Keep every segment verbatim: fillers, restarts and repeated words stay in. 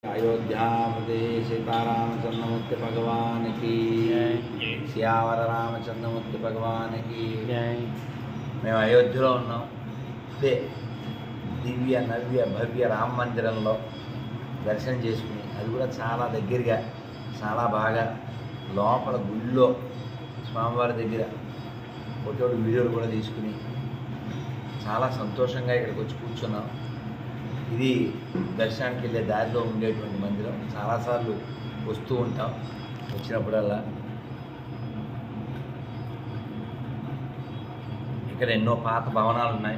अयोध्यापति सीतारामचंद्रमूर्ति भगवान की सियावर रामचंद्रमूर्ति भगवान की మేము అయోధ్యలో ఉన్నాం. ఇదే దివ్య నవ్య భవ్య రామ మందిరంలో దర్శనం చేసుకుని, అది కూడా చాలా దగ్గరగా చాలా బాగా లోపల గుళ్ళో స్వామివారి దగ్గర ఫోటోలు వీడియోలు కూడా తీసుకుని చాలా సంతోషంగా ఇక్కడికి వచ్చి కూర్చున్నాం. ఇది దర్శనానికి వెళ్ళే దారిలో ఉండేటువంటి మందిరం. చాలాసార్లు వస్తూ ఉంటాం. వచ్చినప్పుడల్లా ఇక్కడ ఎన్నో పాత భవనాలు ఉన్నాయి.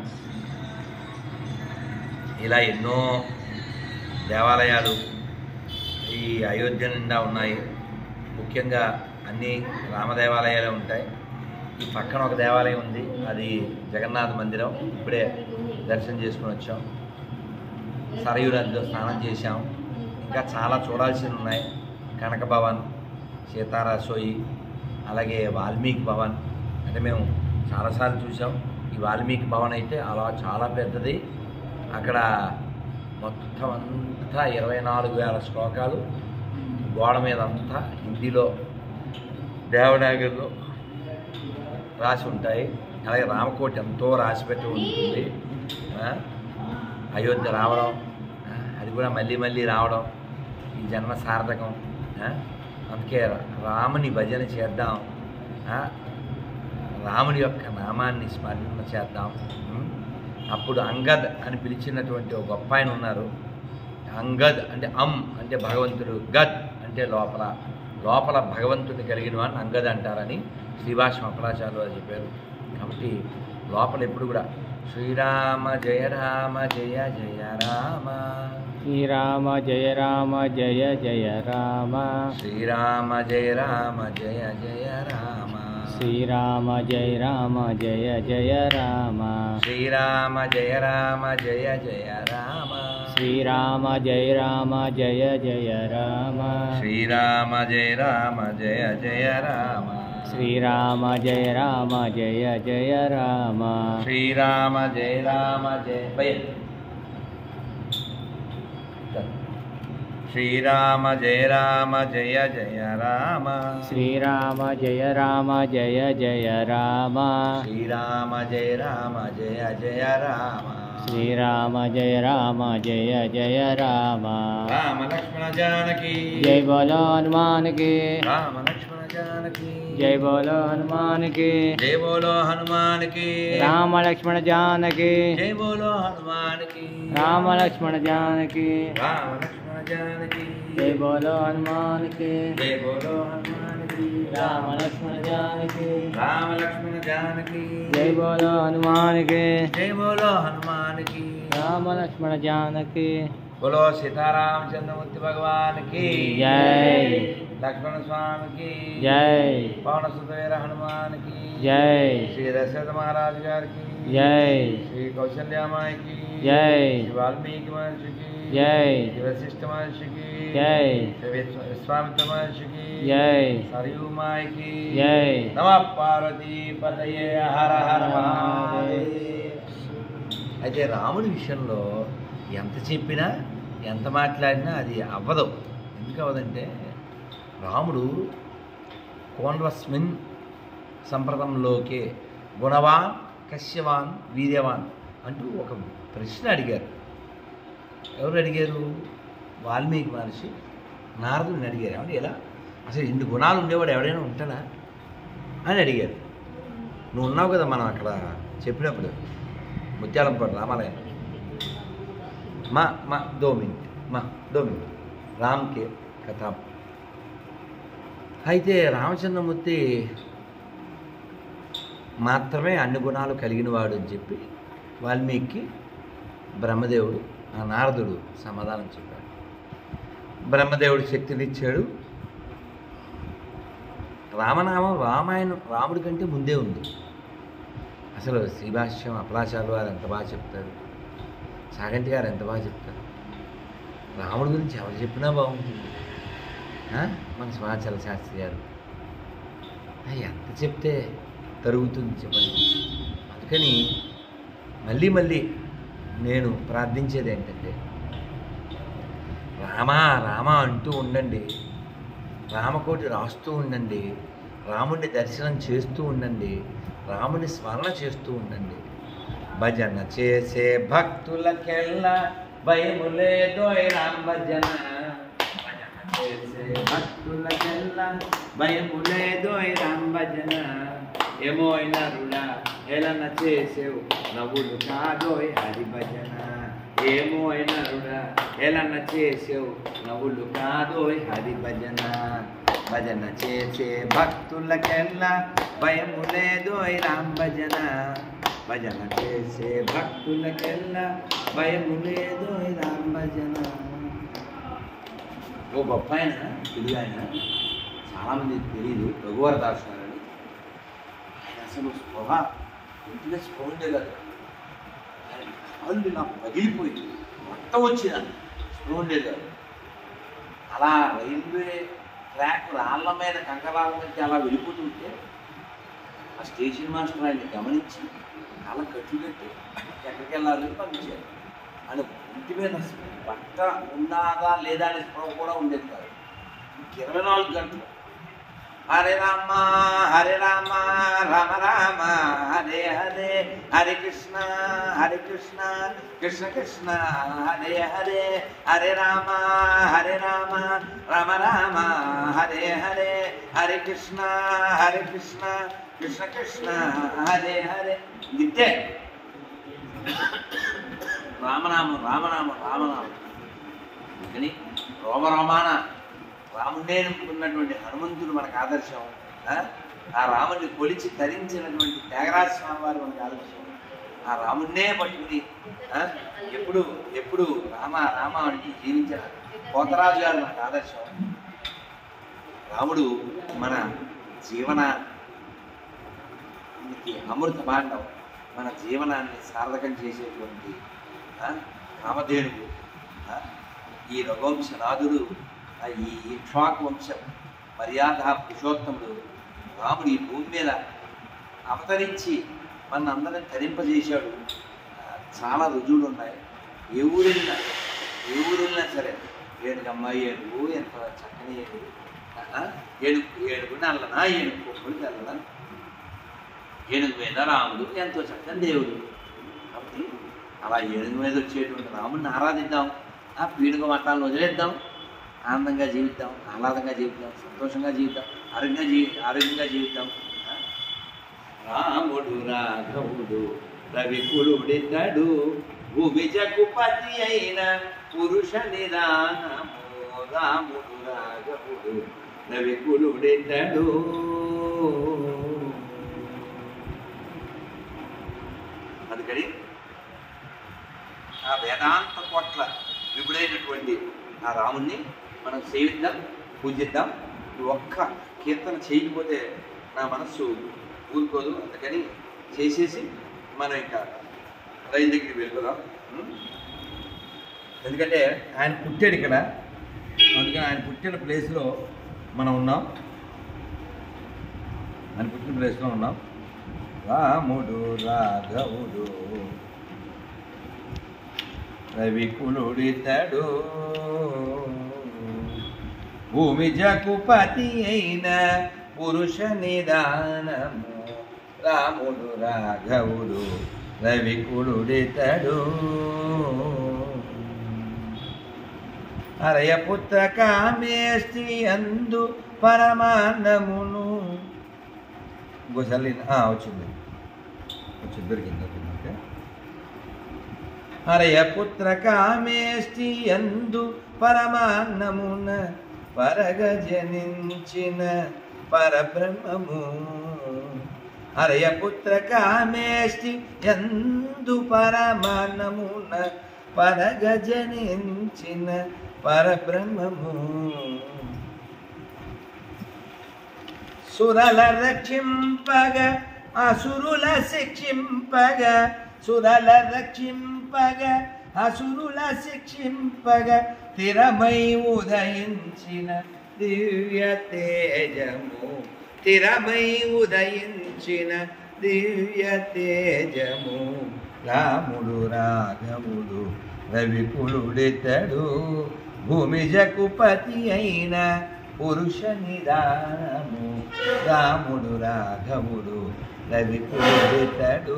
ఇలా ఎన్నో దేవాలయాలు ఈ అయోధ్య నిండా ఉన్నాయి. ముఖ్యంగా అన్ని రామదేవాలయాలే ఉంటాయి. ఈ పక్కన ఒక దేవాలయం ఉంది, అది జగన్నాథ మందిరం. ఇప్పుడే దర్శనం చేసుకుని వచ్చాం. సరయూ నదిలో స్నానం చేశాం. ఇంకా చాలా చూడాల్సినవి ఉన్నాయి. కనక భవన్, సీతారాసోయి, అలాగే వాల్మీకి భవన్. అంటే మేము చాలాసార్లు చూసాం. ఈ వాల్మీకి భవన్ అయితే అలా చాలా పెద్దది. అక్కడ మొత్తం అంతా ఇరవై నాలుగు వేల శ్లోకాలు గోడ మీద అంతా హిందీలో దేవనాగరిలో రాసి ఉంటాయి. అలాగే రామకోటి ఎంతో రాసిపెట్టి ఉంటుంది. అయోధ్య రావడం, అది కూడా మళ్ళీ మళ్ళీ రావడం ఈ జన్మ సార్థకం. అందుకే రాముని భజన చేద్దాం, రాముని యొక్క నామాన్ని స్మరణ చేద్దాం. అప్పుడు అంగద్ అని పిలిచినటువంటి ఒక గొప్ప ఆయన ఉన్నారు. అంగద్ అంటే అమ్ అంటే భగవంతుడు, గద్ అంటే లోపల లోపల భగవంతుడిని కలిగిన వాడిని అంగద్ అంటారని శ్రీభాష్యం అపరాచార్యులు వారు చెప్పారు. కాబట్టి లోపల ఎప్పుడు కూడా శ్రీరామ జయ రామ జయ జయ రామ, శ్రీరామ జయ రామ జయ జయ రామ, శ్రీరామ జయ రామ జయ జయ రామ, శ్రీరామ జయ రామ జయ జయ రామ, శ్రీరామ జయ రామ జయ జయ రామ, శ్రీరామ జయ రామ జయ జయ రామ, శ్రీరామ జయ రామ జయ జయ రామ, శ్రీరామ జయ రామ జయ జయ రామ, శ్రీరామ జయ రామ జయ శ్రీరామ జయ రామ జయ జయ రామ, శ్రీరామ జయ రామ జయ జయ రామ, శ్రీరామ జయ రామ జయ జయ రామ, శ్రీరామ జయ రామ జయ జయ రామ. రామ లక్ష్మణ జానకి జై బోలో హనుమాన్ కి, రామ లక్ష్మణ జానకి జై బోలో హనుమాన్ కి, జై బోలో హనుమాన్ కి, రామ లక్ష్మణ జానకి, జై బోలో హనుమాన్ కి, రామ లక్ష్మణ జానకి, రామ లక్ష్మణ జానకి, జై బోలో హనుమాన్ కి, జై బోలో హనుమాన్ కి, రామ లక్ష్మణ జానకి, రామ లక్ష్మణ జానకి, జై బోలో హనుమాన్ కి, జై బోలో హనుమాన్ కి, రామ లక్ష్మణ జానకి. बोलो सीतारामचंद्रमूर्ति भगवान की जय, लक्ष्मण स्वामी की जय, पवन सुतवीर हनुमान की जय, श्री दशरथ महाराज गार की जय, श्री कौशल्या माई की जय, श्री वाल्मीकि महर्षि की जय, श्री वशिष्ठ महर्षि की जय, श्री विश्वामित्र महर्षि की जय, सरयू माई की जय. नमः पार्वती पतये हर हर महादेव. అయితే రాముడి విషయంలో ఎంత చెప్పినా ఎంత మాట్లాడినా అది అవ్వదు. ఎందుకు అవ్వదంటే రాముడు కోన్వస్మిన్ సంప్రదంలోకే గుణవాన్ కశ్యవాన్ వీర్యవాన్ అంటూ ఒక ప్రశ్న అడిగారు. ఎవరు అడిగారు? వాల్మీకి మహర్షి నారదుని అడిగారు. ఏమంటే ఎలా అసలు ఇన్ని గుణాలు ఉండేవాడు ఎవడైనా ఉంటాడా అని అడిగారు. నువ్వు ఉన్నావు కదా మనం అక్కడ చెప్పినప్పుడు ముత్యాలంపాడు రామాలయం. మా మా దో మినిట్ మా దో మినిట్ రామ్ కే కథ. అయితే రామచంద్రమూర్తి మాత్రమే అన్ని గుణాలు కలిగినవాడు అని చెప్పి వాల్మీకి బ్రహ్మదేవుడు ఆ నారదుడు సమాధానం చెప్పాడు. బ్రహ్మదేవుడు శక్తినిచ్చాడు. రామనామం రామాయణం రాముడి కంటే ముందే ఉంది. అసలు శ్రీభాష్యం అపరాచార్యులు వారు ఎంత బాగా చెప్తారు, సాగంటి గారు ఎంత బాగా చెప్తారు. రాముడి గురించి ఎవరు చెప్పినా బాగుంటుంది. మన సింహాచల శాస్త్రి గారు ఎంత చెప్తే తరుగుతుంది చెప్పండి. అందుకని మళ్ళీ మళ్ళీ నేను ప్రార్థించేది ఏంటంటే రామా రామ అంటూ ఉండండి, రామకోటి రాస్తూ ఉండండి, రాముడిని దర్శనం చేస్తూ ఉండండి, రాముని స్మరణ చేస్తూ ఉండండి. భజన చేసే భక్తులకెల్లా భయము లేదోయ్ రామ భజన. భజన చేసే భక్తులకెల్లా భయము లేదోయ్ రామ భజన. ఏమోయ్ నరుడా హేళన చేసేవు నవ్వులు కాదోయ్ హరి భజన. ఏమోయ్ నరుడా హేళన చేసేవు నవ్వులు కాదోయ్ హరి భజన. భజన చేసే భక్తులకెల్లా భయము లేదోయ్ రామ భజన. భజన చేసే భక్తులకెల్లా భయము లేదోయ్ రామ భజన. ఓ గొప్ప ఆయన, తెలుగు ఆయన, చాలామంది తెలియదు, రఘువరదాసు గారు. ఆయన అసలు స్పృహ ఇంటిగా స్పృహ ఉండేగారు. ఆయన కాళ్ళు నాకు పగిలిపోయింది, మొత్తం వచ్చిన స్పృహ ఉండేగారు. అలా రైల్వే ట్రాక్ రాళ్ళ మీద కంకరాల మీద అలా వెళ్ళిపోతుంటే ఆ స్టేషన్ మాస్టర్ ఆయన్ని గమనించి అలా కట్టు కట్టి ఎక్కడికి వెళ్ళాలి పంపించారు. అని ఇంటి మీద బట్ట ఉన్నాదా లేదా అనే స్పృహ కూడా ఉండేది కాదు. ఇరవై నాలుగు గంటలు హరే రామ హరే రామ రామ రామ హరే హరే, హరే కృష్ణ హరే కృష్ణ కృష్ణ కృష్ణ హరే హరే, హరే రామ హరే రామ రామ రామ హరే హరే, హరే కృష్ణ హరే కృష్ణ కృష్ణ కృష్ణ హరే హరే. ఇంతే రామనామం రామనామం రామనామం. కానీ రోమరోమాన రాముడే నమ్ముకున్నటువంటి హనుమంతుడు మనకు ఆదర్శం. ఆ రాముడిని కొలిచి ధరించినటువంటి త్యాగరాజ స్వామి వారు మనకు ఆదర్శం. ఆ రాముడినే పట్టుకుని ఎప్పుడు ఎప్పుడు రామ రామ అంటే జీవించిన పోతరాజు గారు మనకు ఆదర్శం. రాముడు మన జీవనానికి అమృత భాండం, మన జీవనాన్ని సార్థకం చేసేటువంటి రామధేనుడు. ఈ రఘువంశనాథుడు, ఈ ఇక్ష్వాకు వంశం మర్యాద పురుషోత్తముడు రాముడు ఈ భూమి మీద అవతరించి మన అందరిని ధరింపజేశాడు. చాలా రుజువులు ఉన్నాయి. ఏ ఊరెళ్ళినా ఏ ఊరెళ్ళినా సరే ఏడుగమ్మ ఏడుగు ఎంత చక్కని ఏడుగు, ఏడుగు ఏడుగు నల్లనా ఏడుగు కొప్పుడు తెల్లనా, ఏనుగు మీద రాముడు ఎంతో చక్కని దేవుడు. కాబట్టి అలా ఏనుగు మీద వచ్చేటువంటి రాముడిని ఆరాధిద్దాం, ఆ పీడుగ మఠాలను వదిలేద్దాం, ఆనందంగా జీవిద్దాం, ఆహ్లాదంగా జీవిద్దాం, సంతోషంగా జీవిద్దాం, ఆరోగ్యంగా జీ ఆరోగ్యంగా జీవిద్దాం. రాముడు రాఘవుడు రవికులుడితడు, భూమిజకుపతి అయిన పురుష నిదానము. రాముడు రాఘవుడు రవికులుడితడు. అందుకని ఆ వేదాంత కోట్ల విపుడైనటువంటి ఆ రాముణ్ణి మనం సేవిద్దాం, పూజిద్దాం. ఒక్క కీర్తన చేయకపోతే నా మనస్సు ఊరుకోదు. అందుకని చేసేసి మనం ఇంకా రైలు దగ్గరికి వెళ్ళిపోదాం. ఎందుకంటే ఆయన పుట్టాడు ఇక్కడ, అందుకని ఆయన పుట్టిన ప్లేస్లో మనం ఉన్నాం. ఆయన పుట్టిన ప్లేస్లో ఉన్నాం. రాముడు రాఘవుడు రవికులుడితడు, భూమి జకుపతి అయిన పురుష నిదానము. రాముడు రాఘవుడు రవికులుడితడు. హరయపుత్ర కామేష్టి అందు పరమాన్నమును. ఇంకోసారి వచ్చింది వచ్చింది దొరికింది. ఓకే. హరయపుత్ర కామేష్టి అందు పరమాన్నమున పరగ జనించిన పరబ్రహ్మము. హరయపుత్ర కామేష్టి ఎందు పరమాన్నమున పరగ జనించిన పరబ్రహ్మము. సురల రక్షింపగ అసురుల శిక్షింపగ, సురల రక్షింపగ అసురుల శిక్షింపగ, స్థిరమై ఉదయించిన దివ్య తేజము. స్థిరమై ఉదయించిన దివ్య తేజము. రాముడు రాఘవుడు రవికులుడితడు. భూమిజకు పతి అయిన పురుష నిదానము రాముడు రాఘవుడు రవికుడితడు.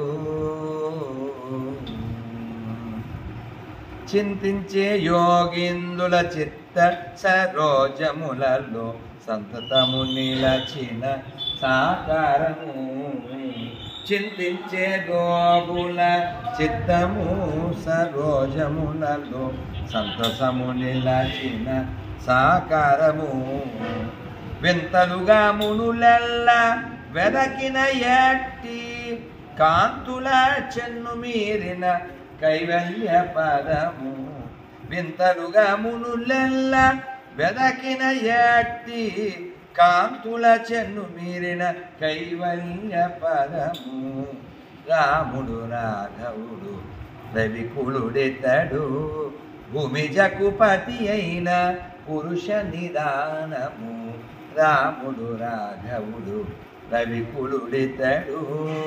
చింతించే యోగిందుల చిత్త సరోజములలో సంతతము నిలచిన సాకారము. చింతించే గోగుల చిత్తము సరోజములలో సంతసము నిలచిన సాకారము. వింతలుగా మునులెల్ల వెదకిన ఎట్టి కాంతుల చెన్ను మీరిన కైవల్య పదము. వింతలుగా మునులెల్ల వెదకిన ఎట్టి కాంతుల చెన్ను మీరిన కైవల్య పదము. రాముడు రాఘవుడు రవికులుడితడు. భూమిజకు పతి అయిన పురుష నిదానము రాముడు రాఘవుడు రవికులుడితడు.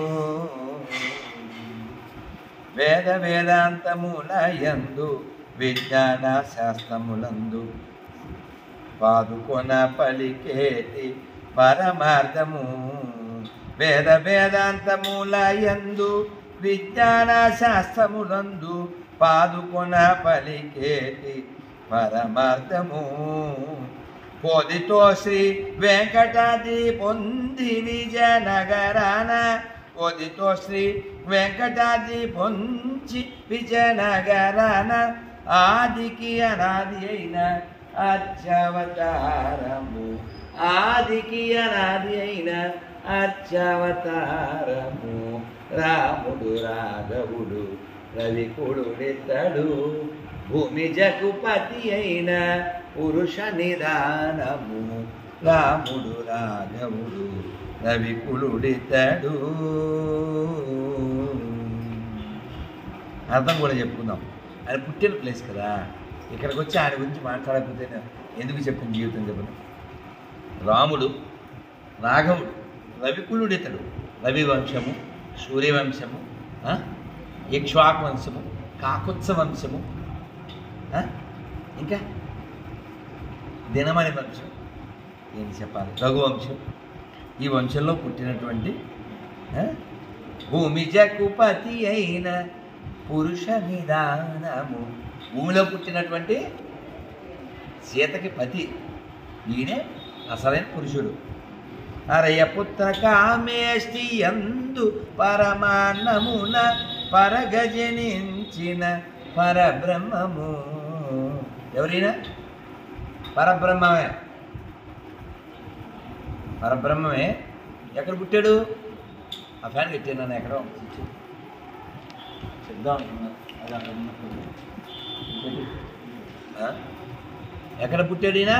వేద వేదాంతములయందు విజ్ఞాన శాస్త్రములందు పాదుకొన పలికేటి పరమార్థము. వేద వేదాంతములయందు విజ్ఞాన శాస్త్రములందు పాదుకొన పలికేటి పరమార్థము. పొదితో శ్రీ వెంకటాద్రి పొంది విజయనగరాన. పొదితో శ్రీ వెంకటాద్రి పొంచి విజయనగరాన. ఆదికి అనాది అయిన అర్చావతారము. ఆదికి అనాది అయిన అర్చావతారము. రాముడు రాఘవుడు రవికులుడితడు. భూమిజకు పతి అయిన పురుష నిదానము రాముడు రాఘవుడు రవికులుడితడు. అర్థం కూడా చెప్పుకుందాం. ఆయన పుట్టిన ప్లేస్ కదా, ఇక్కడికి వచ్చి ఆయన గురించి మాట్లాడకపోతే ఎందుకు చెప్పిన జీవితం చెప్పను. రాముడు రాఘవుడు రవికులుడితడు. రవివంశము, సూర్యవంశము, ఇక్ష్వాకు వంశము, కాకుత్స వంశము, ఇంకా దినమణి వంశం, ఏం చెప్పాలి, రఘువంశం. ఈ వంశంలో పుట్టినటువంటి భూమిజకు పతి అయిన పురుష నిదానము. భూమిలో పుట్టినటువంటి సీతకి పతి, ఈయనే అసలైన పురుషుడు. అరయ పుత్ర కామేష్టి యందు పరమాన్నమున పరగజనించిన పరబ్రహ్మము. ఎవరైనా పరబ్రహ్మమే, పరబ్రహ్మమే. ఎక్కడ పుట్టాడు? ఆ ఫ్యాన్ పెట్టాను నన్ను ఎక్కడో చెప్దాం. ఎక్కడ పుట్టాడు ఈయన?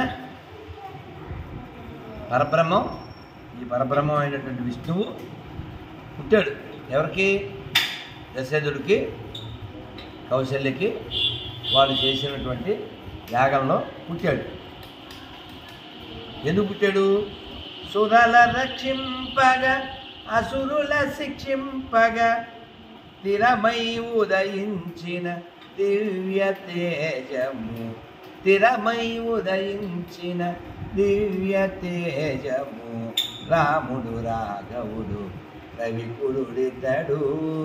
పరబ్రహ్మం. ఈ పరబ్రహ్మం అయినటువంటి విష్ణువు పుట్టాడు ఎవరికి? దశరథుడికి, కౌశల్యకి వాళ్ళు చేసినటువంటి యాగంలో పుట్టాడు. ఎందుకు పుట్టాడు? సురల రక్షింపగా అసురుల శిక్షింపగా స్థిరమై ఉదయించిన దివ్య తేజము. స్థిరమై ఉదయించిన దివ్య తేజము. రాముడు రాఘవుడు రవికులుడితడు.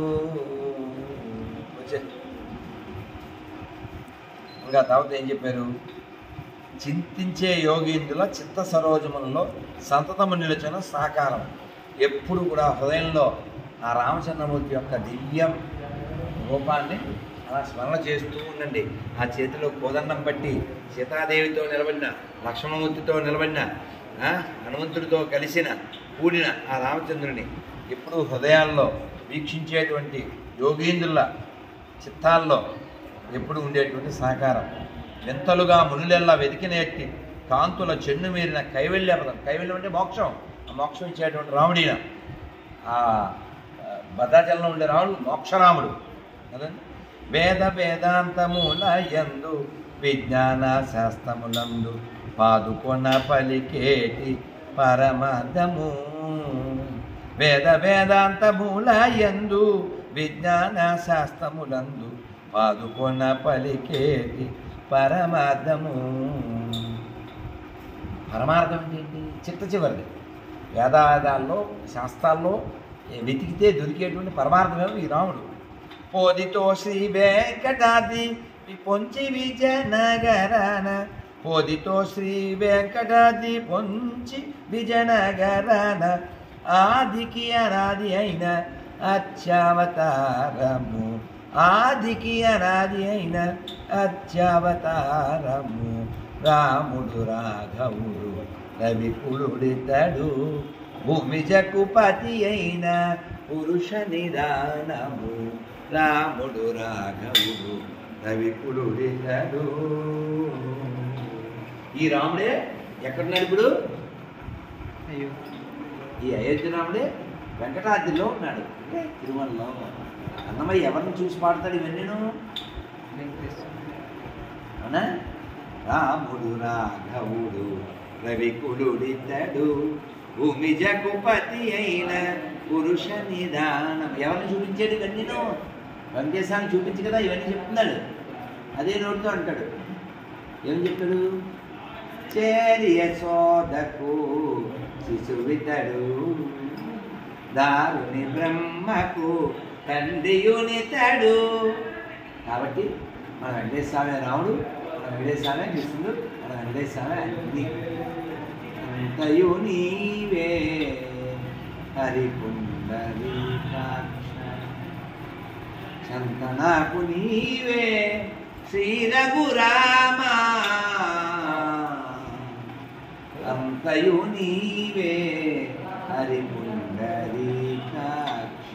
ఇంకా తర్వాత ఏం చెప్పారు? చింతించే యోగీంద్రుల చిత్త సరోజములలో సంతతము నిలిచిన సాకారం. ఎప్పుడు కూడా హృదయంలో ఆ రామచంద్రమూర్తి యొక్క దివ్య రూపాన్ని అలా స్మరణ చేస్తూ ఉండండి. ఆ చేతిలో కోదండం పట్టి సీతాదేవితో నిలబడిన, లక్ష్మణమూర్తితో నిలబడిన, హనుమంతుడితో కలిసిన కూడిన ఆ రామచంద్రుని ఎప్పుడు హృదయాల్లో వీక్షించేటువంటి యోగీంద్రుల చిత్తాల్లో ఎప్పుడు ఉండేటువంటి సాకారం. వింతలుగా మునులెల్లా వెతికినేటి కాంతుల చెన్ను మీరిన కైవల్య పదం. కైవల్యం అంటే మోక్షం. ఆ మోక్షం ఇచ్చేటువంటి రాముడిన. ఆ భద్రాచలంలో ఉండే రాముడు మోక్షరాముడు కదండి. వేద వేదాంతముల యందు విజ్ఞాన శాస్త్రములందు పాదుకొన పలికేటి పరమార్థము. వేద వేదాంతముల యందు విజ్ఞాన శాస్త్రములందు పాదుకొన పలికేటి పరమార్థము. పరమార్థం అంటే ఏంటి? చిట్ట చివరిది వేదావేదాల్లో శాస్త్రాల్లో వెతికితే దొరికేటువంటి పరమార్థమేమో ఈ రాముడు. పోదితో శ్రీ వెంకటాద్రి పొంచి విజయనగరాన, పోదితో శ్రీ వెంకటాద్రి పొంచి విజయనగరాన, ఆదికి అనాది అయిన అత్యావతారము, ఆదికి అనాది అయిన అత్యావతారము. రాముడు రాఘవుడు రవికులుడితడు, భూమిజకు పతి అయిన పురుష నిదానము. రాముడు రాఘవుడు రవికులుడితడు. ఈ రాముడే ఎక్కడున్నాడు ఇప్పుడు? ఈ అయోధ్య రాముడే వెంకటాద్రిలో ఉన్నాడు, అంటే తిరుమలలో. అన్నమయ్య ఎవరిని చూసి పాడతాడు ఇవన్నీను? అవునా? రాముడు రాఘవుడు రవికులుడితడు, భూమిజకు పతి అయిన పురుష నిదానం. ఎవరిని చూపించాడు ఇవన్నీను? వెంకటేశాన్ని చూపించి కదా ఇవన్నీ చెప్తున్నాడు. అదే నోటితో అంటాడు. ఏం చెప్తాడు? చేరియ సోదకు శిశువితడు, దారుని బ్రహ్మకు తండ్రియునితడు. కాబట్టి మన వెంకటేశ్వర స్వామి రాముడు, మన వెంకటేశ్వర స్వామి కృష్ణుడు, మన వెంకటేశ్వర స్వామి అగ్ని. అంతయు నీవే హరిపుండరీకాక్ష, సంతనాకు నీవే శ్రీ రఘురామ. అంతయు నీవే హరిపుండరీకాక్ష.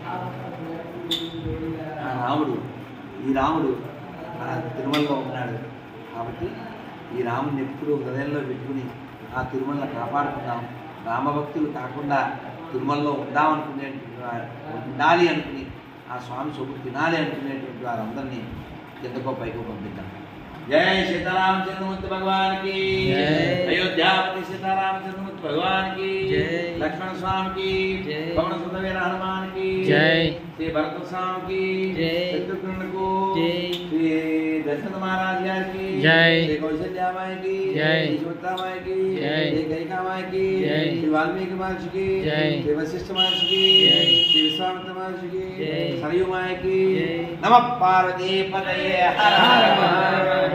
రాముడు, ఈ రాముడు మన తిరుమలలో ఉన్నాడు. కాబట్టి ఈ రాముడిని ఎప్పుడు హృదయంలో పెట్టుకుని ఆ తిరుమలను కాపాడుకుందాం. రామభక్తులు కాకుండా తిరుమలలో ఉందామనుకునేటువంటి వారు, ఉండాలి అనుకుని ఆ స్వామి సొమ్ము తినాలి అనుకునేటువంటి వారందరినీ కిందకో పైకో పంపిద్దాం. జై సీతారామచంద్రమూర్తి భగవానికి, అయోధ్యాపతి సీతారామచంద్రమూర్తి భగవానికి, లక్ష్మణ స్వామికి, పవన సుత వీర హనుమానికి, శ్రీ భరత స్వామికి, శత్రుఘ్నులకు, శ్రీ దశరథ మహారాజ్ గారికి, శ్రీ కౌశల్యామాయికి, శ్రీ సుమిత్రామాయికి, శ్రీ కైకామాయికి, శ్రీ వాల్మీకి మహర్షికి, శ్రీ వశిష్ఠ మహర్షికి, శ్రీ విశ్వామిత్ర మహర్షికి, సరయు మాయకి. నమ పార్వతీ పతయే హర హర మహాదేవ.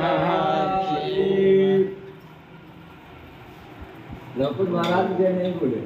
लोकल महाराज जय नहीं बोले।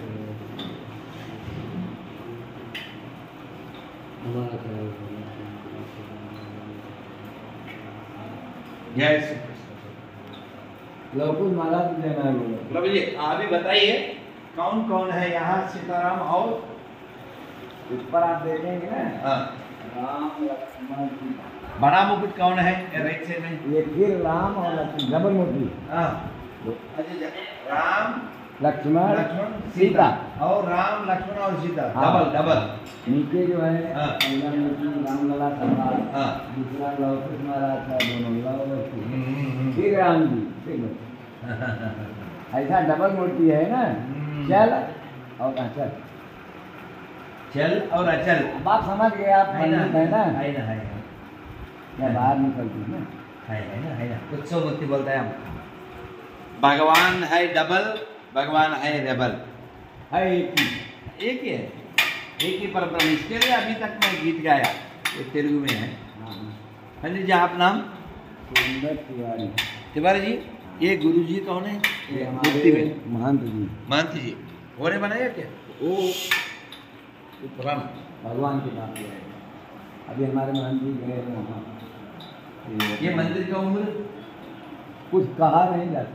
जय श्री कृष्ण। लोकल महाराज जय नहीं बोले। प्रभु जी आप भी बताइए कौन कौन है यहाँ सीताराम और ऊपर आप देखेंगे ना, हाँ। राम लक्ष्मण सीता। बड़ा मुकुट कौन है राइट साइड में? ये फिर राम और लक्ष्मण डबल मूर्ति। हाँ। राम लक्ष्मण लक्ष्मण सीता और राम लक्ष्मण और सीता हाँ। Double double. नीचे जो है हाँ। पहला मूर्ति रामलला संभाल, हाँ। दूसरा लव कुश महाराज था, दोनों लव लक्ष्मण, हम्म। फिर राम जी, फिर लक्ष्मण। ऐसा डबल मूर्ति है ना। हम्म। चल और अचल, चल और अचल। अब आप समझ गए, आप है ना पंडित है ना, है ना है ना या बाहर निकलती है ना। है है ना है ना उत्सव मूर्ति बोलते हैं हम। भगवान है डबल, भगवान है रेबल। है एक ही। एक ही है, एक ही परब्रह्म। इसके लिए अभी तक मैं गीत गाया, ये तेलुगु में है। हाँ जी, आप नाम? सुंदर तिवारी। तिवारी जी, ये गुरु जी कौन है? ये मूर्ति में हमारे महंत जी। महंत जी वो ने बनाया क्या? वो पुराना भगवान की बात है। अभी हमारे महंत जी गए हैं वहाँ। ये मंदिर का उम्र कुछ कहा नहीं जाता।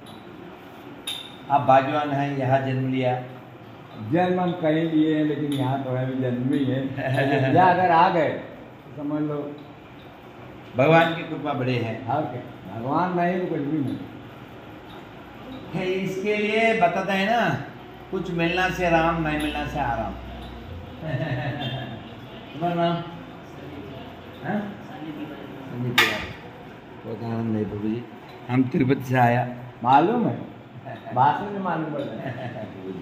आप बागवान हैं, यहाँ जन्म लिया। जन्म हम कहीं लिए हैं, लेकिन यहाँ तो है भी जन्म ही है। या अगर आ गए तो समझ लो भगवान की कृपा बड़े हैं। हाँ, क्या भगवान नहीं तो कुछ भी नहीं। है इसके लिए बताते हैं ना, कुछ मिलना से राम, नहीं मिलना से आराम। तुम्हारा नाम? हाँ? संजय तिवारी। बहुत आनंद है प्रभु जी, हम तिरुपति से आया। मालूम है, भाषण में मालूम पड़ रहा है।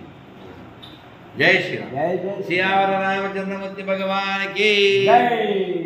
जय श्री राम। जय जय सियावर रामचंद्रमूर्ति भगवान की जय।